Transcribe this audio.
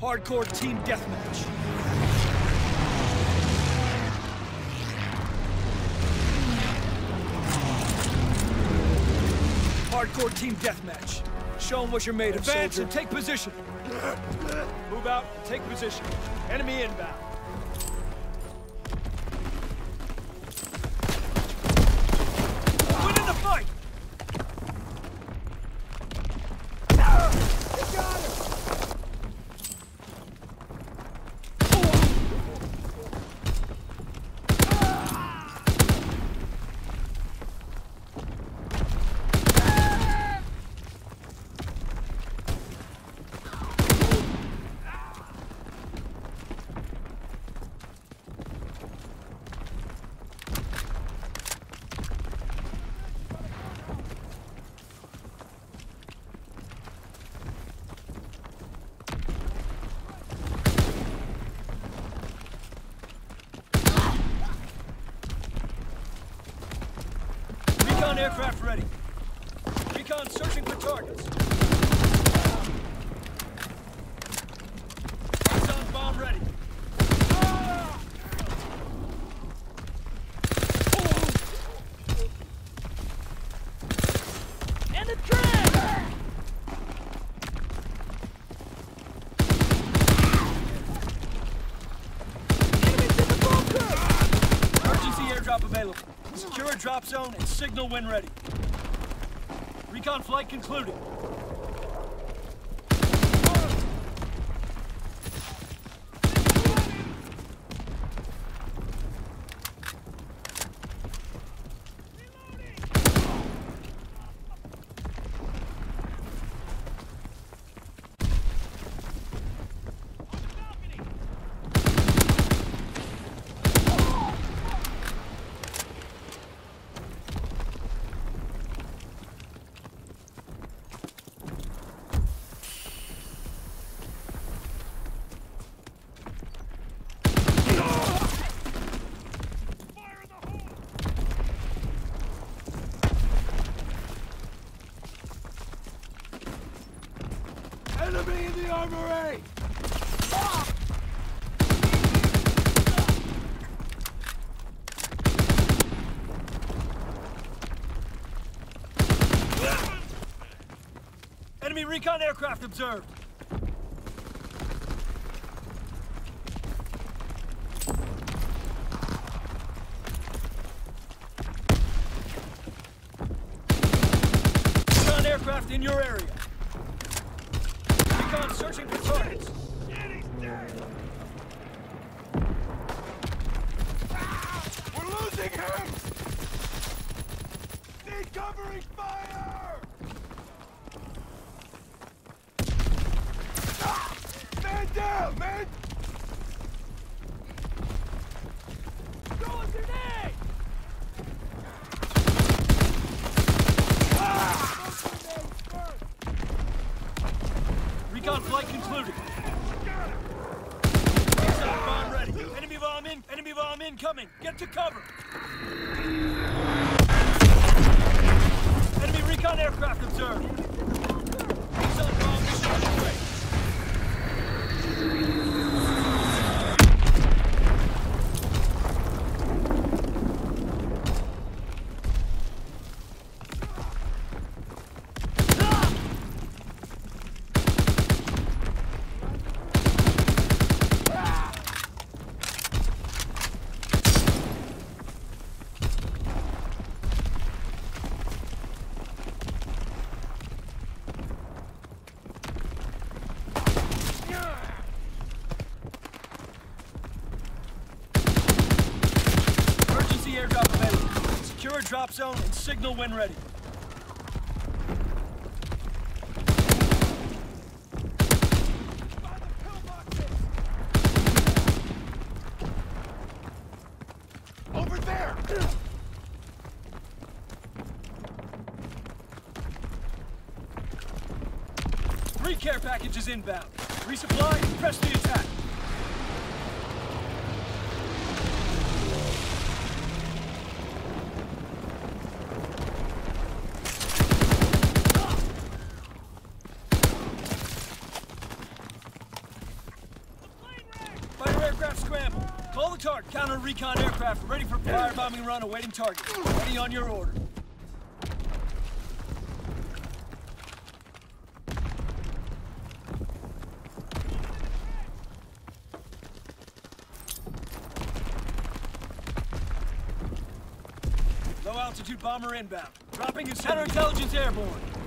Hardcore team deathmatch. Hardcore team deathmatch. Show them what you're made of, Advance soldier. and take position. Move out and take position. Enemy inbound. Winning the fight! You got him! Recon aircraft ready. Recon searching for targets. Recon bomb ready. And a drag! Enemies in the bunker! Emergency airdrop available. Secure a drop zone and signal when ready. Recon flight concluded. Enemy in the armory! Enemy recon aircraft observed. Recon aircraft in your area. Recon searching for targets. We're losing him! Need covering fire! Man down, man! Throwing grenade! Recon flight concluded. Bomb ready. Enemy bomb incoming. Get to cover. Enemy recon aircraft observed. Recon bomb mission underway. Airdrop available. Secure a drop zone and signal when ready. Over there! Three care packages inbound. Resupply, press the attack. Aircraft scramble. Call the target. Counter recon aircraft ready for firebombing run awaiting target. Ready on your order. Low altitude bomber inbound. Dropping his counterintelligence airborne.